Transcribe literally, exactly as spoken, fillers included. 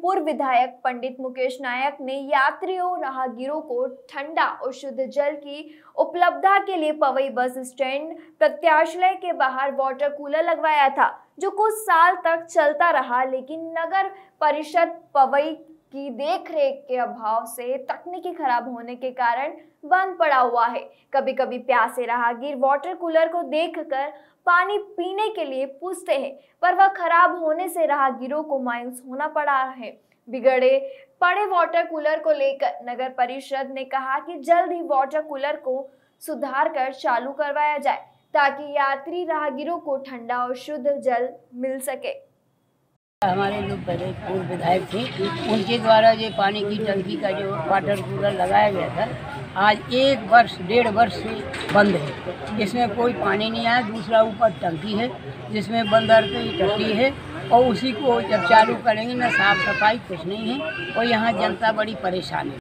पूर्व विधायक पंडित मुकेश नायक ने यात्रियों राहगीरों को ठंडा और शुद्ध जल की उपलब्धता के लिए पवई बस स्टैंड प्रत्याशलय के बाहर वाटर कूलर लगवाया था, जो कुछ साल तक चलता रहा, लेकिन नगर परिषद पवई की देखरेख के अभाव से तकनीकी खराब होने के कारण बंद पड़ा हुआ है। कभी कभी प्यासे राहगीर वाटर कूलर को देखकर पानी पीने के लिए पूछते हैं, पर वह खराब होने से राहगीरों को मायूस होना पड़ा है। बिगड़े पड़े वाटर कूलर को लेकर नगर परिषद ने कहा कि जल्द ही वाटर कूलर को सुधार कर चालू करवाया जाए, ताकि यात्री राहगीरों को ठंडा और शुद्ध जल मिल सके। हमारे जो पहले पूर्व विधायक थे, उनके द्वारा ये पानी की टंकी का जो वाटर कूलर लगाया गया था, आज एक वर्ष डेढ़ वर्ष से बंद है। इसमें कोई पानी नहीं आया। दूसरा ऊपर टंकी है जिसमें बंदर की टंकी है, और उसी को जब चालू करेंगे ना साफ सफाई कुछ नहीं है, और यहाँ जनता बड़ी परेशान है।